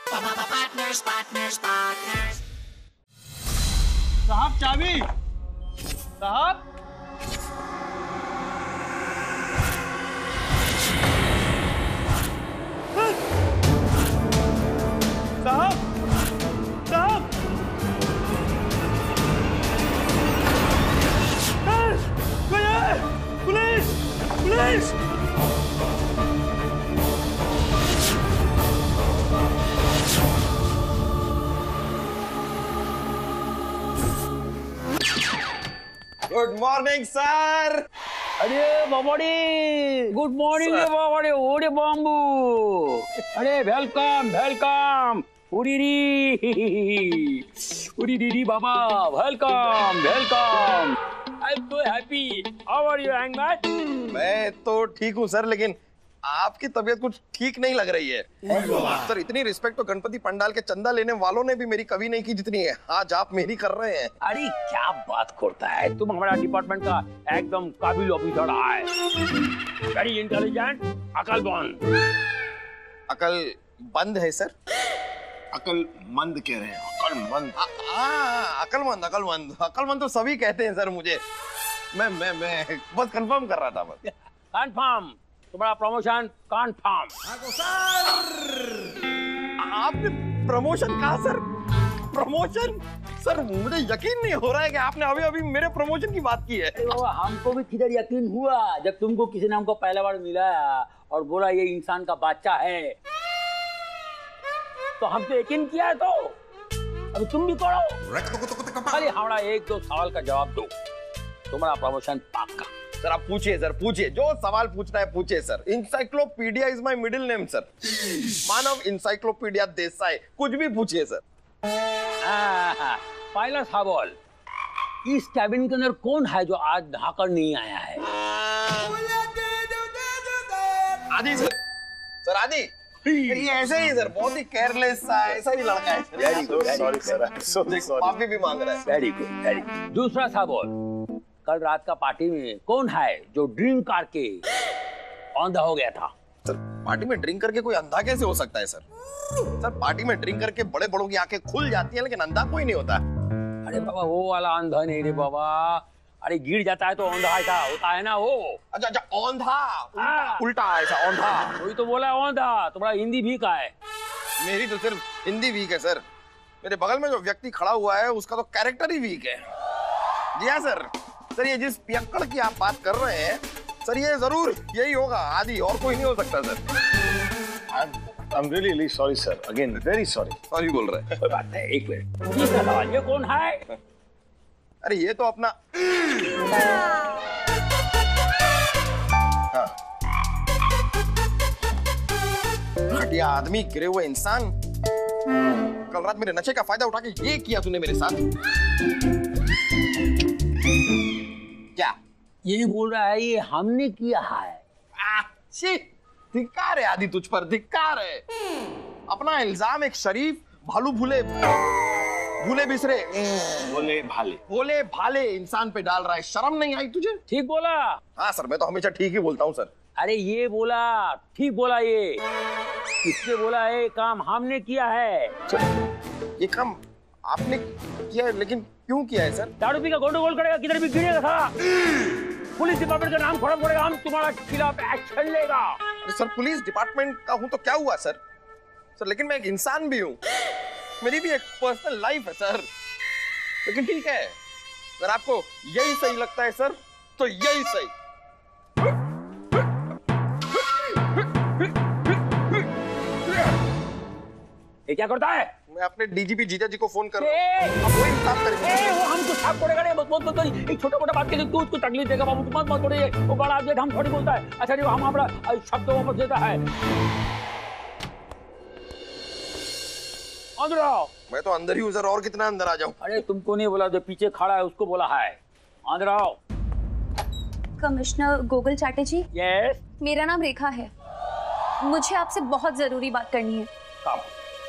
Partners, partners, partners. साहब चाबी। साहब साहब साहब police police. Good morning sir. अरे बाबाडी, गुड मॉर्निंग रे बाबाडी, ओरे बांबू। अरे वेलकम वेलकम, उरी बाबा, welcome welcome. I am so happy. How are you hangman? मैं तो ठीक हूँ सर, लेकिन आपकी तबीयत कुछ ठीक नहीं लग रही है। सर इतनी रिस्पेक्ट तो गणपति पंडाल के चंदा लेने वालों ने भी मेरी कभी नहीं की जितनी है आज आप मेरी कर रहे हैं। अरे क्या बात करता है, तुम हमारा डिपार्टमेंट का एकदम काबिल ऑफिसर है। वेरी इंटेलिजेंट, अकलमंद। अकल बंद है सर। अकल मंद कह रहे हैं, अकलमंद। अकलमंद अकलमंद अकलमंद तो सभी कहते हैं सर मुझे। मैं बस कंफर्म कर रहा था बस। कंफर्म, तुम्हारा प्रमोशन कंफर्म। आपने प्रमोशन कहा सर? प्रमोशन? सर मुझे यकीन नहीं हो रहा है कि आपने अभी अभी मेरे प्रमोशन की बात की है। अरे बाबा, हमको भी किधर यकीन हुआ जब तुमको किसी ने हमको पहला बार मिला और बोला ये इंसान का बच्चा है, तो हम तो यकीन किया है। तो अभी तुम भी करो। अरे हमारा एक दो सवाल का जवाब दो, तुम्हारा प्रमोशन पक्का। सर आप पूछिए सर, पूछिए जो सवाल पूछना है पूछिए sir. Encyclopedia is my middle name sir. Manav encyclopedia Desai, कुछ भी पूछिए सर। पहला सवाल, इस कैबिन के अंदर कौन है जो आज नहाकर नहीं आया है? आदि सर। सर आदि ये ऐसे ही सर, बहुत ही केयरलेस सा ऐसा ही लड़का है। Very good, sorry sir, I am so sorry. माफी भी मांग रहा है। Very good very good. दूसरा सवाल, कल रात का पार्टी में कौन है जो ड्रिंक करके अंधा हो गया था? सर पार्टी में ड्रिंक करके कोई अंधा कैसे हो सकता है सर? सर पार्टी में ड्रिंक करके बड़े बड़ों की आंखें खुल जाती हैं लेकिन अंधा कोई नहीं होता। अरे बाबा वो वाला अंधा नहीं रे बाबा, अरे गिर जाता है तो अंधा ऐसा होता है ना वो। अच्छा अच्छा औंधा, उल्टा ऐसा औंधा। वही तो बोला औंधा, तुम्हारा हिंदी भी का है। मेरी तो सिर्फ हिंदी वीक है सर। मेरे बगल में जो व्यक्ति खड़ा हुआ है उसका तो कैरेक्टर ही वीक है। जी हाँ सर। सर ये जिस पियक्कड़ की आप बात कर रहे हैं सर, ये जरूर यही होगा, आदि और कोई नहीं हो सकता sir. I'm really sorry sir, again very sorry। Sorry बोल रहे हैं। कोई बात नहीं, एक मिनट। तीसरा सवाल, ये कौन है? अरे ये तो अपना हाँ। घटिया आदमी, गिरे हुए इंसान। कल रात मेरे नशे का फायदा उठा के ये किया तूने मेरे साथ। क्या ये बोल रहा है ये हमने किया है? धिक्कार है आदि, तुझ पर धिक्कार है। अपना इल्जाम एक शरीफ भालू भूले बिसरे भोले भाले इंसान पे डाल रहा है। शर्म नहीं आई तुझे? ठीक बोला। हाँ सर, मैं तो हमेशा ठीक ही बोलता हूँ सर। अरे ये बोला, ठीक बोला। ये किसने बोला है काम हमने किया है? ये काम आपने किया है, लेकिन क्यों किया है सर? दारू पी का गोंडोगोल करेगा, किधर भी गिरेगा साला। पुलिस डिपार्टमेंट का नाम खराब करेगा, हम तुम्हारा खिलाफ एक्शन लेगा। अरे सर पुलिस डिपार्टमेंट का हूँ तो क्या हुआ सर? सर लेकिन मैं एक इंसान भी हूँ, मेरी भी एक पर्सनल लाइफ है सर। लेकिन ठीक है, अगर आपको यही सही लगता है सर तो यही सही। ये क्या करता है? मैं अपने डीजीपी जीजा जी को फोन कर रहा ए, हूँ। अब वो इंसाफ करेंगे। वो हमको साफ करेगा नहीं, बहुत एक छोटा मोटा बात के लिए तू उसको तकलीफ देगा बाबू। तुम मत करिए, वो बड़ा आदमी हम थोड़ी बोलता है। अच्छा जो हम अपना शब्द वापस देता है। अंदर आओ। मैं तो अंदर ही हूँ सर, और कितना अंदर आ जाऊँ? अरे तुमको नहीं बोला, जो पीछे खड़ा है उसको बोला है। अंदर आओ। Commissioner Gogol Chatterjee. यस। मेरा नाम रेखा है, मुझे आपसे बहुत जरूरी बात करनी है। काम।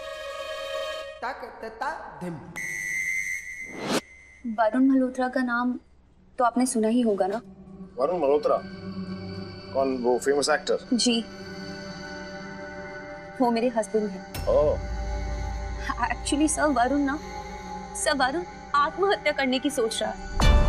वरुण मल्होत्रा का नाम तो आपने सुना ही होगा ना? वरुण मल्होत्रा? कौन, वो फेमस एक्टर? जी, वो मेरे हस्बैंड हैं। ओह, एक्चुअली सर वरुण आत्महत्या करने की सोच रहा है।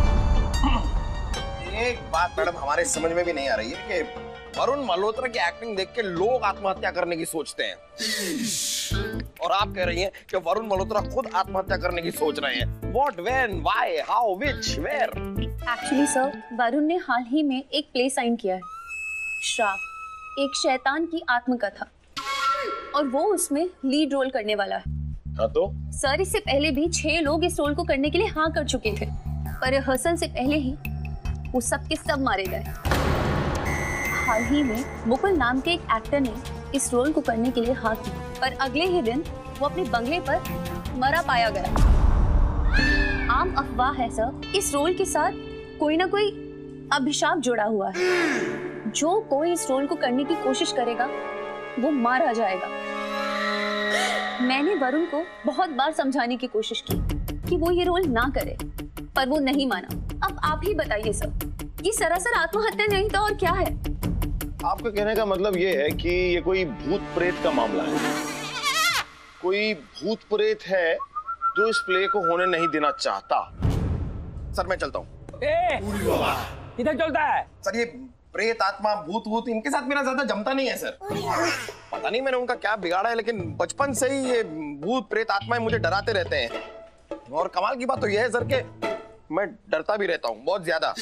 एक बात मैडम हमारे समझ में भी नहीं आ रही है कि वरुण मल्होत्रा की एक्टिंग देख के लोग आत्महत्या करने की सोचते हैं, और आप कह रही हैं कि वरुण मल्होत्रा खुद आत्महत्या करने की सोच रहे हैं। What, when, why, how, which, where? Actually sir Varun ने हाल ही में एक प्ले साइन किया है, श्राप, एक शैतान की आत्मकथा, और वो उसमें लीड रोल करने वाला है। हाँ तो सर इससे पहले भी 6 लोग इस रोल को करने के लिए हाँ कर चुके थे, पर रिहर्सल से पहले ही वो सब के सब मारे गए। हाल ही में मुकुल नाम के एक एक्टर ने इस रोल को करने के लिए हाँ की, पर अगले ही दिन वो अपने बंगले पर मरा पाया गया। आम अफवाह है सर, इस रोल के साथ कोई ना कोई अभिशाप जुड़ा हुआ है। जो कोई इस रोल को करने की कोशिश करेगा वो मारा जाएगा। मैंने वरुण को बहुत बार समझाने की कोशिश की कि वो ये रोल ना करे, पर वो नहीं माना। अब आप ही बताइए सर, ये सरासर आत्महत्या नहीं तो और क्या है? आपका कहने का मतलब ये है कि ये कोई भूत प्रेत का मामला है। कोई भूत प्रेत है जो इस प्ले को होने नहीं देना चाहता। सर मैं चलता हूँ। किधर चलता है? सर ये प्रेत आत्मा भूत भूत इनके साथ मेरा ज्यादा जमता नहीं है सर। पता नहीं मैंने उनका क्या बिगाड़ा है, लेकिन बचपन से ही ये भूत प्रेत आत्माएं मुझे डराते रहते हैं। और कमाल की बात तो यह है सर कि मैं डरता भी रहता हूँ बहुत ज्यादा।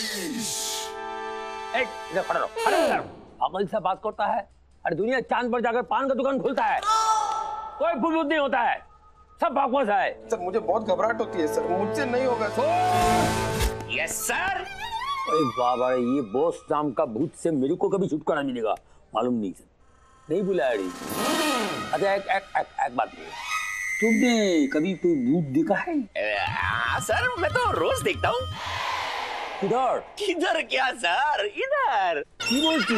इधर खड़ा रहो, अकल से बात करता है। अरे दुनिया चांद पर जाकर पान का दुकान खोलता है, कोई भूत नहीं होता है, सब बकवास है। सर मुझे बहुत घबराहट होती है सर, मुझसे नहीं होगा सर। Yes sir. अरे बाबा, ये बॉस नाम का भूत से मेरे को कभी छुटकारा मिलेगा मालूम नहीं सर, नहीं बुलाया। अच्छा एक बात बोलो, तुमने कभी कोई भूत देखा है? सर मैं तो रोज देखता हूँ। किधर? किधर क्या सर, इधर। की बोलती?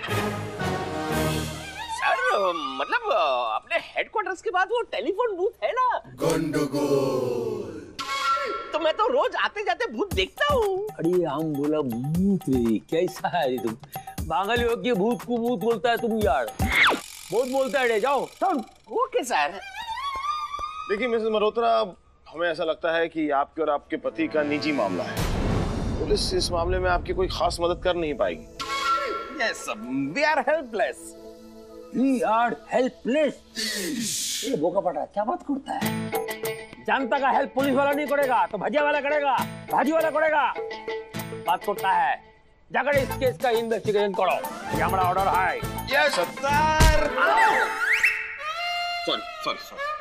सर मतलब अपने हेडक्वार्टर्स के बाद वो टेलीफोन बूथ है ना, गंडगोल, तो मैं तो रोज आते जाते भूत देखता हूँ। अरे हम बोला भूत रे, कैसा है रे तुम? बांगली हो कि भूत को भूत बोलता है तुम यार, बहुत बोलता है रे। जाओ सुन। Okay sir. देखिए मिसेस मल्होत्रा, हमें ऐसा लगता है कि आपके और आपके पति का निजी मामला है। पुलिस इस मामले में आपकी कोई खास मदद कर नहीं पाएगी। Yes, we are helpless. We are helpless. ये बोका पटा क्या बात करता है? जनता का हेल्प पुलिस वाला नहीं करेगा तो भजिया वाला करेगा, भाजी वाला करेगा। बात करता है, जाकर इस केस का इन्वेस्टिगेशन करो, ये हमारा ऑर्डर है। Yes, sir. Sorry.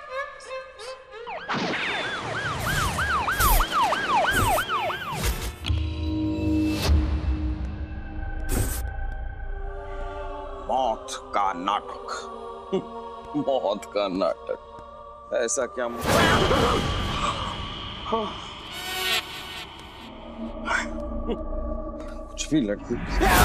मौत का नाटक। मौत का नाटक, ऐसा क्या? कुछ भी लड़की।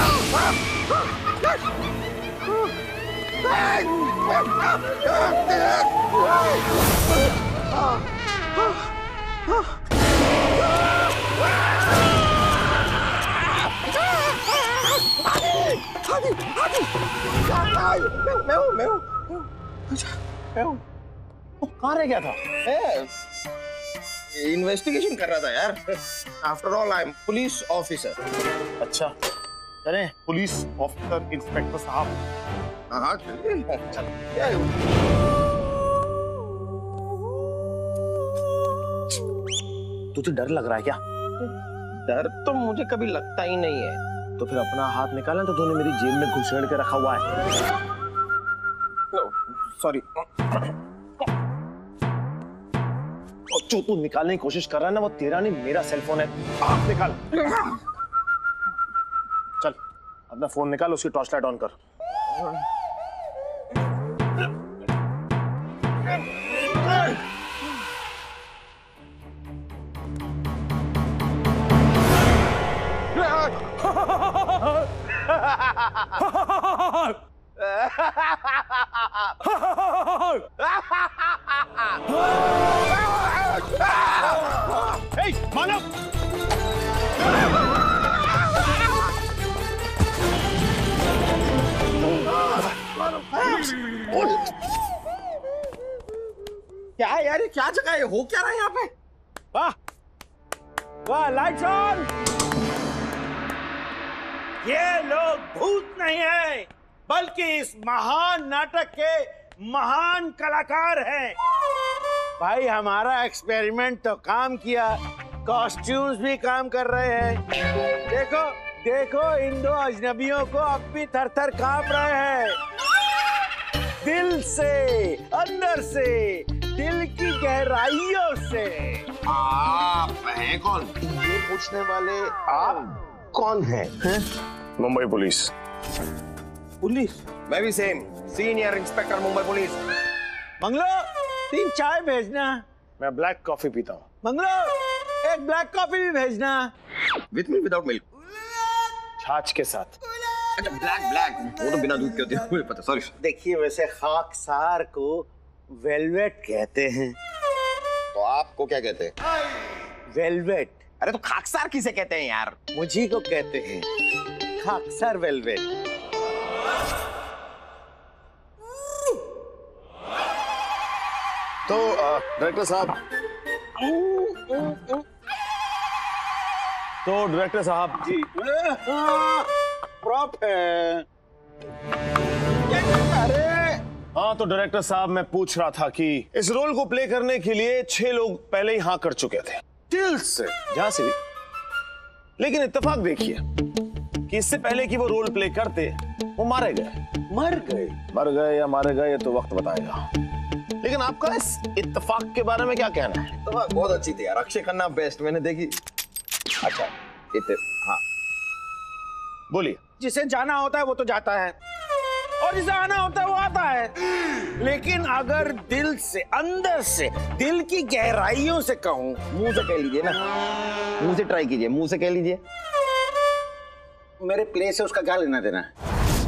मैं हूँ। कहाँ रह गया था? इन्वेस्टिगेशन कर रहा था यार। After all I am police officer. अच्छा, चले पुलिस ऑफिसर इंस्पेक्टर साहब। हाँ चलिए। तुझे डर लग रहा है क्या? डर तो मुझे कभी लगता ही नहीं है। तो फिर अपना हाथ निकालना, तो तूने मेरी जेब में घुसेड़ के रखा हुआ है। सॉरी। जो तू निकालने की कोशिश कर रहा है ना, वो तेरा नहीं मेरा सेलफोन है। आप निकाल। चल अपना फोन निकाल, उसकी टॉर्च लाइट ऑन कर। Hey, मानव! क्या है यार, ये क्या जगह है, हो क्या रहा है यहाँ पे? वाह वाह, लाइट्स ऑन। ये लोग भूत नहीं है, बल्कि इस महान नाटक के महान कलाकार हैं। भाई हमारा एक्सपेरिमेंट तो काम किया, कॉस्ट्यूम्स भी काम कर रहे हैं। देखो देखो, इन दो अजनबियों को अब भी थर थर कांप रहे हैं, दिल से, अंदर से, दिल की गहराइयों से। आप हैं कौन? ये पूछने वाले आप कौन हैं? मुंबई पुलिस। पुलिस? मैं भी same, senior inspector Mumbai police. मंगलो 3 चाय भेजना। मैं ब्लैक कॉफी पीता हूँ। मंगलो 1 ब्लैक कॉफी भी भेजना। With milk without milk? छाछ के साथ। अच्छा ब्लैक, वो तो बिना दूध के होती है, मुझे पता, सॉरी। देखिए वैसे खाकसार को वेलवेट कहते हैं। तो आपको क्या कहते हैं? वेलवेट। अरे तो खाकसार किसे कहते हैं यार? मुझी को कहते हैं खाकसार वेलवेट। तो डायरेक्टर साहब, जी प्रॉप है। अरे हाँ, तो डायरेक्टर साहब मैं पूछ रहा था कि इस रोल को प्ले करने के लिए 6 लोग पहले ही हाँ कर चुके थे, दिल से, जहां से भी। लेकिन इत्तेफाक देखिए कि इससे पहले कि वो रोल प्ले करते वो मारे गए। मर गए या मारे गए, ये तो वक्त बताएगा। लेकिन आपका इस इत्तेफाक के बारे में क्या कहना है? तो बहुत अच्छी थी यार, अक्षय खन्ना बेस्ट, मैंने देखी। अच्छा हाँ बोलिए। जिसे जाना होता है वो तो जाता है, और जिसे आना होता है वो आता है। लेकिन अगर दिल से, अंदर से, दिल की गहराइयों से कहूं, मुंह से कह लीजिए ना, मुंह से ट्राई कीजिए, मुंह से कह लीजिए। मेरे प्ले से उसका क्या लेना देना है?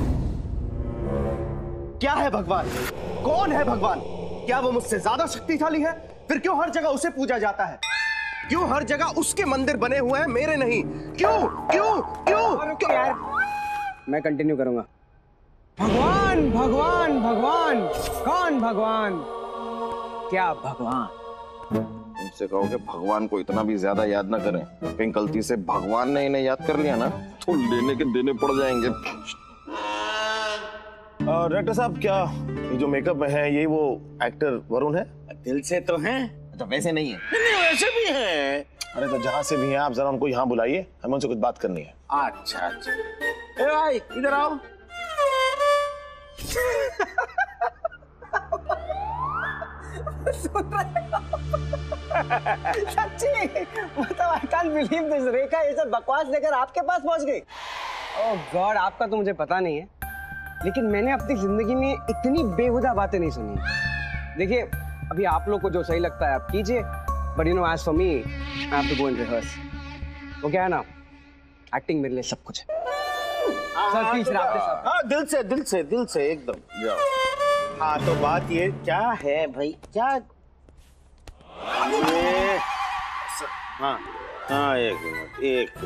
क्या है भगवान? कौन है भगवान? क्या वो मुझसे ज्यादा शक्तिशाली है? फिर क्यों हर जगह उसे पूजा जाता है? क्यों हर जगह उसके मंदिर बने हुए हैं, मेरे नहीं? क्यों क्यों क्यों क्यों? यार मैं कंटिन्यू करूंगा। भगवान भगवान भगवान, कौन भगवान? क्या भगवान? उनसे कहो कि भगवान को इतना भी ज्यादा याद ना करें, कहीं गलती से भगवान ने इन्हें याद कर लिया ना तो लेने के देने पड़ जाएंगे। डायरेक्टर साहब, क्या ये जो मेकअप में है ये वो एक्टर वरुण है? दिल से तो हैं। अच्छा वैसे नहीं है? नहीं वैसे भी है। अरे तो जहां से भी हैं आप जरा उनको यहाँ बुलाइए, हमें उनसे कुछ बात करनी है। अच्छा अच्छा, ए भाई इधर आओ। सच्ची मतलब I can't believe this. Rekha ये सब बकवास लेकर आपके पास पहुंच गई। ओह गॉड, आपका तो मुझे पता नहीं है, लेकिन मैंने अपनी जिंदगी में इतनी बेहुदा बातें नहीं सुनी। देखिए अभी आप लोग को जो सही लगता है आप कीजिए, but you know as for me I have to go and rehearse. वो क्या है ना, एक्टिंग मेरे लिए सब कुछ है। सर प्लीज रात साहब। हाँ दिल से एकदम जाओ। हाँ तो बात ये क्या है भाई, क्या ये? हाँ हाँ एक मिनट।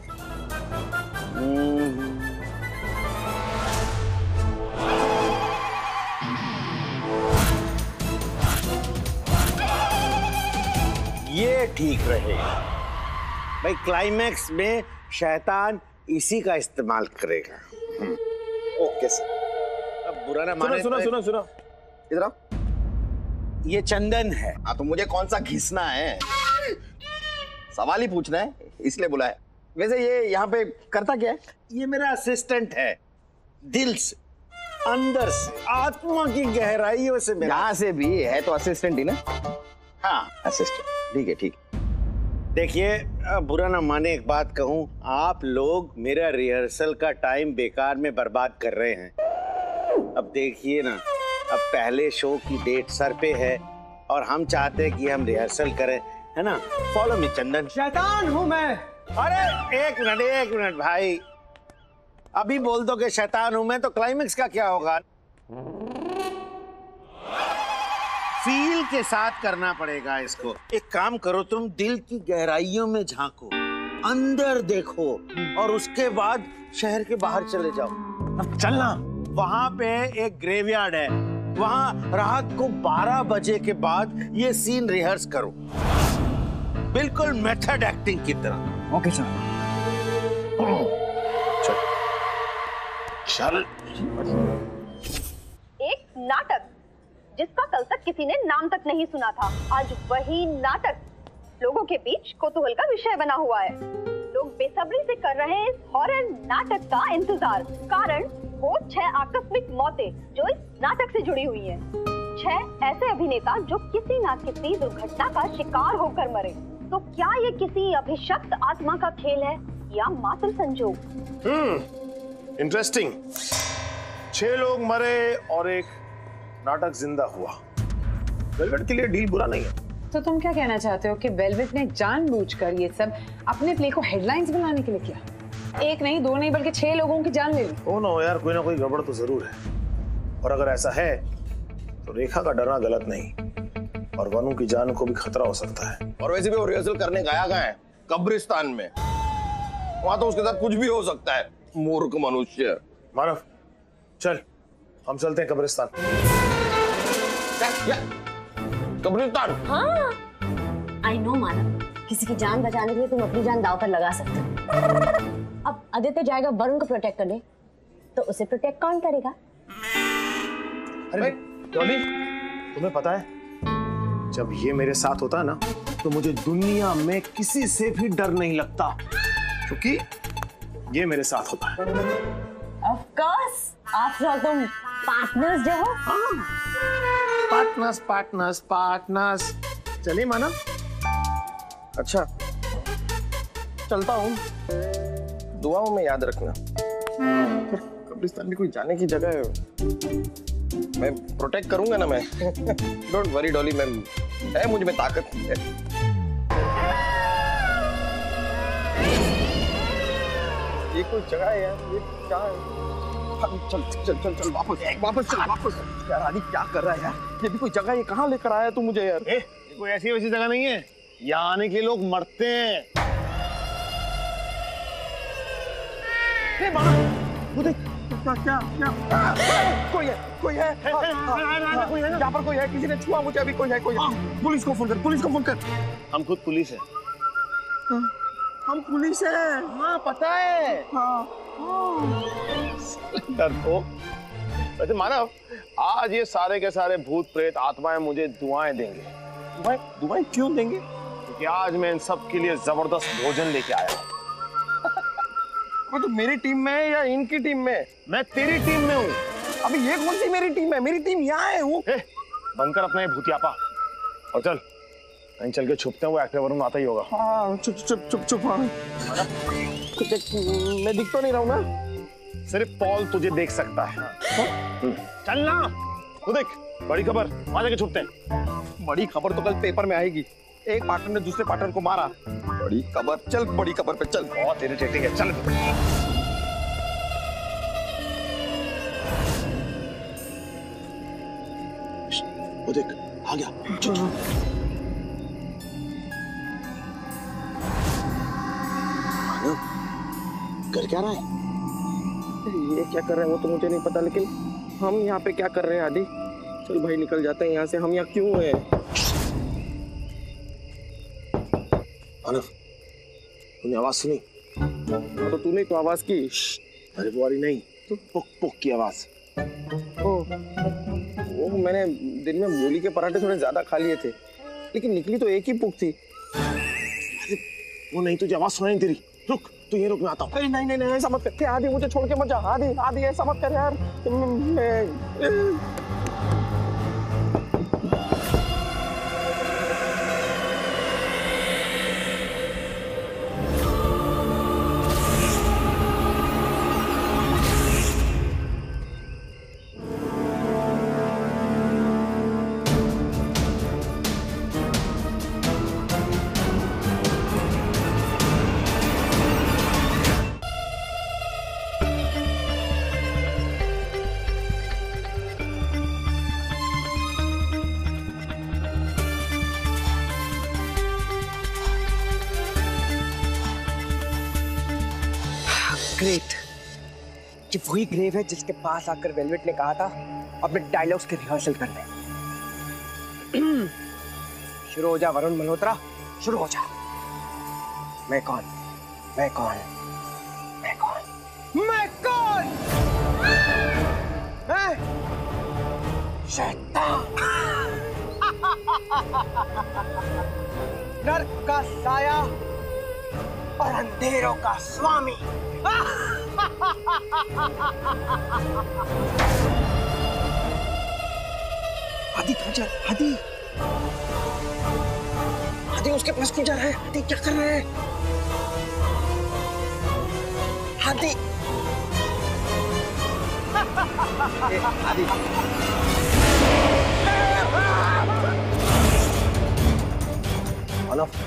ये ठीक रहेगा भाई, क्लाइमैक्स में शैतान इसी का इस्तेमाल करेगा। ओके सर, अब बुरा ना माने। सुनो इधर आओ। ये चंदन है। हाँ तो मुझे कौन सा घिसना है, सवाल ही पूछना है, इसलिए बुलाया। वैसे ये यहाँ पे करता क्या है? ये मेरा असिस्टेंट है, दिल से, अंदर से, आत्मा की गहराइयों से मेरा। यहाँ से भी है तो असिस्टेंट ही ना? हाँ असिस्टेंट, ठीक है। देखिए बुरा ना माने एक बात कहूँ, आप लोग मेरा रिहर्सल का टाइम बेकार में बर्बाद कर रहे हैं। अब देखिए ना, अब पहले शो की डेट सर पे है और हम चाहते हैं कि हम रिहर्सल करें, है ना? Follow me Chandan. शैतान हूँ मैं। अरे एक मिनट भाई, अभी बोल दो कि शैतान हूं मैं तो क्लाइमेक्स का क्या होगा? फील के साथ करना पड़ेगा इसको। एक काम करो, तुम दिल की गहराइयों में झांको, अंदर देखो और उसके बाद शहर के बाहर चले जाओ। अब चलना, वहां पे एक ग्रेवयार्ड है, वहां रात को 12 बजे के बाद ये सीन रिहर्स करो, बिल्कुल मेथड एक्टिंग की तरह। Okay sir. चल। एक नाटक जिसका कल तक किसी ने नाम तक नहीं सुना था, आज वही नाटक लोगों के बीच कौतूहल का विषय बना हुआ है। लोग बेसब्री से कर रहे हैं इस हॉरर नाटक का इंतजार, कारण वो 6 आकस्मिक मौतें जो इस नाटक से जुड़ी हुई हैं। 6 ऐसे अभिनेता जो किसी न किसी दुर्घटना का शिकार होकर मरे। तो क्या ये किसी अभिशप्त आत्मा का खेल है या मात्र संजोग? इंटरेस्टिंग। 6 लोग मरे और एक नाटक जिंदा हुआ। वेलवेट के लिए डील बुरा नहीं है। तो तुम क्या कहना चाहते हो कि वेलवेट ने जानबूझकर ये सब अपने प्ले को हेडलाइंस बनाने के लिए किया? एक नहीं, 2 नहीं, बल्कि 6 लोगों की जान ले ली। ओ नो यार, कोई ना कोई गड़बड़ तो जरूर है। और अगर ऐसा है तो रेखा का डरना गलत नहीं, और वनु की जान को भी खतरा हो सकता है। और वैसे भी वो रिहर्सल करने गया है कब्रिस्तान में, वहां तो उसके साथ कुछ भी हो सकता है। मूर्ख मनुष्य। मानव चल, हम चलते हैं कब्रिस्तान। कब्रिस्तान? हाँ, आई नो मानव, किसी की जान बचाने के लिए तुम अपनी जान दांव पर लगा सकते हो। अब आदित्य जाएगा वरुण को प्रोटेक्ट करने, तो उसे प्रोटेक्ट कौन करेगा? अरे डॉली, तुम्हें पता है जब ये मेरे साथ होता है ना, तो मुझे दुनिया में किसी से भी डर नहीं लगता, क्योंकि ये मेरे साथ होता है। Of course, after all तुम पार्टनर्स जो हो। पार्टनर्स। चलिए मानव। अच्छा, चलता हूँ। दुआओं में याद रखना। कब्रिस्तान में कोई जाने की जगह है, मैं प्रोटेक्ट करूंगा ना मैं। डोंट वरी डॉली, मैं है, मुझ में ताकत है। ये कोई जगह है यार, ये क्या है? चल चल चल चल वापस यार। आदि क्या कर रहा है यार? ये भी कोई जगह, ये कहाँ लेकर आया तू मुझे यार? ये कोई ऐसी वैसी जगह नहीं है, यहाँ आने के लोग मरते हैं। वो देख, क्या कोई है यहाँ पर, कोई है, किसी ने छुआ मुझे अभी, कोई है। पुलिस को फोन कर। हम खुद पुलिस है। हम पुलिस है। हाँ पता है। डरपोक। वैसे मानव, आज ये सारे के सारे भूत प्रेत आत्माएं मुझे दुआएं देंगे। दुआएं क्यों देंगे? क्योंकि आज मैं इन सब के लिए जबरदस्त भोजन लेके आया हूँ। तो मेरी टीम में है या इनकी टीम में? मैं तेरी टीम में हूँ। अभी ये कौन सी मेरी टीम है? मेरी टीम यहाँ है। बनकर अपना ये भूतियापा, और चल कहीं चल के छुपते हैं, वो एक्टर वरुण आता ही होगा। हाँ, चुप। हाँ। मैं दिख तो नहीं रहा हूँ ना? सिर्फ पॉल तुझे देख सकता है। चलना। वो देख, बड़ी खबर, वहां जाके छुपते हैं। बड़ी खबर तो कल पेपर में आएगी। एक पार्टनर ने दूसरे पार्टनर को मारा। बड़ी खबर, चल बड़ी खबर पे चल। बहुत इरिटेटिंग है, चल। वो देख, आ गया। कर क्या रहा है? ये क्या कर रहे हैं वो तो मुझे नहीं पता, लेकिन हम यहाँ पे क्या कर रहे हैं? आदि चल भाई, निकल जाते हैं यहाँ से। हम यहाँ क्यों हैं? मानव, तूने आवाज सुनी? तो तूने तो आवाज की। अरे वो वाली नहीं, तो पुक की आवाज। वो मैंने दिन में मूली के पराठे थोड़े ज्यादा खा लिए थे, लेकिन निकली तो एक ही पुक थी। अरे वो नहीं, तुझे आवाज सुनाई तेरी। रुक, तू ये रुक, मैं आता हूँ। नहीं, ऐसा मत कर। आदि मुझे छोड़ के मत जा। आदि ऐसा मत कर यार। ग्रेट, कि वही ग्रेव है जिसके पास आकर वेलवेट ने कहा था अपने डायलॉग्स की रिहर्सल कर ले। शुरू हो जा वरुण मल्होत्रा, शुरू हो जा। मैं कौन? मैं कौन? मैं कौन? मैं कौन? मैं शैतान, नर्क का साया और अंधेरों का स्वामी। हादी कहाँ जा? हादी, हादी उसके पास क्यों जा रहा है? हादी क्या कर रहा है? हादी, हादी, मानव,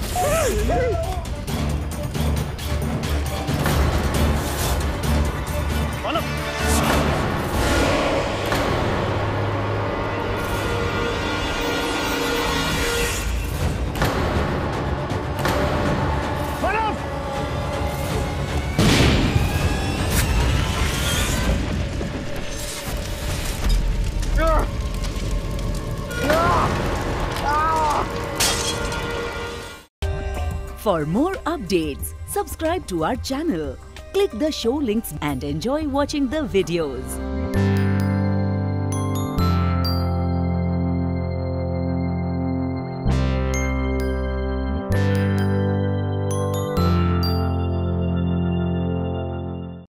For more updates, subscribe to our channel, click the show links and enjoy watching the videos.